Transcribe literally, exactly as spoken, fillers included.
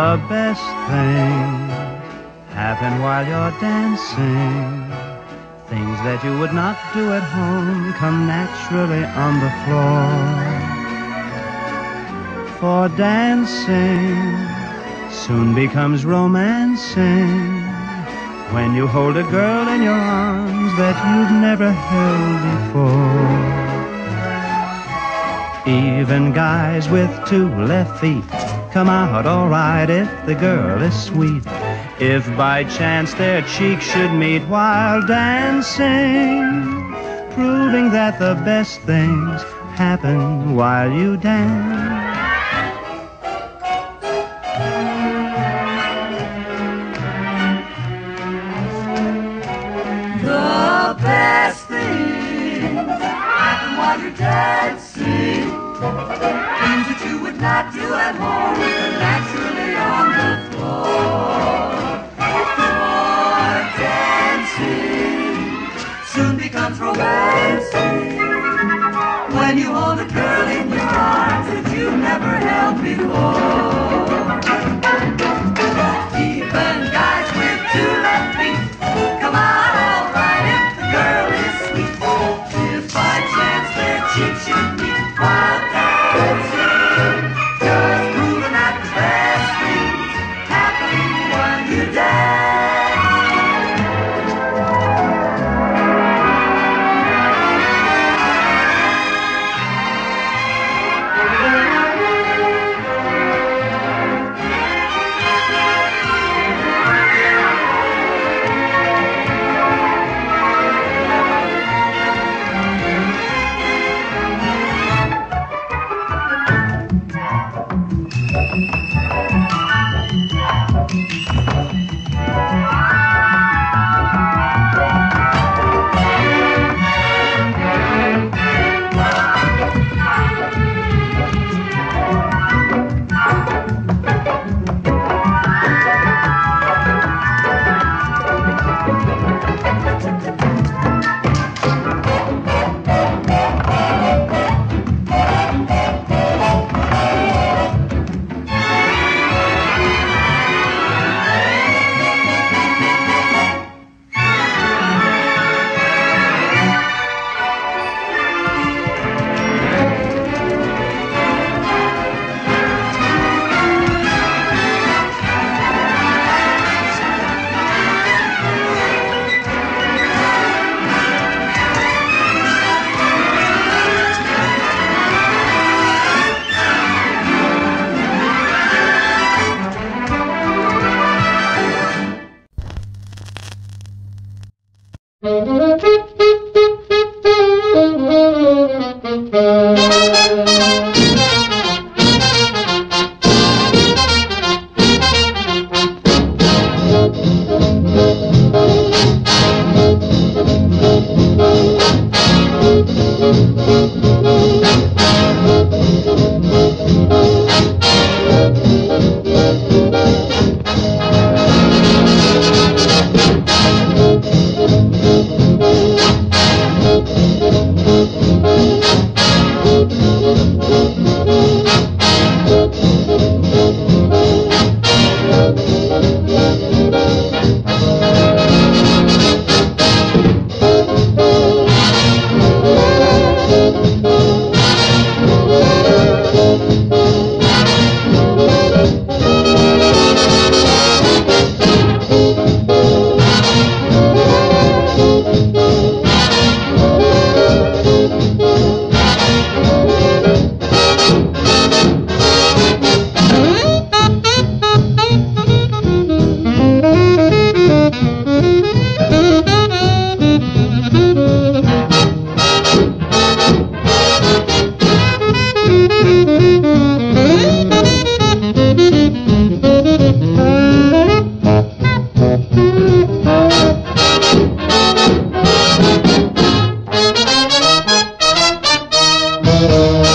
The best things happen while you're dancing. Things that you would not do at home come naturally on the floor. For dancing soon becomes romancing when you hold a girl in your arms that you've never held before. Even guys with two left feet come out all right if the girl is sweet. If by chance their cheeks should meet while dancing, proving that the best things happen while you dance. The best things happen while you're dancing. Things that you would not do at home are naturally on the floor. For dancing soon becomes romancing when you hold a girl in your arms that you've never held before. Even guys with two left feet come out all right if the girl is sweet. If by chance their cheeks should meet while dancing, just proving that the best things happen while you dance. Thank you.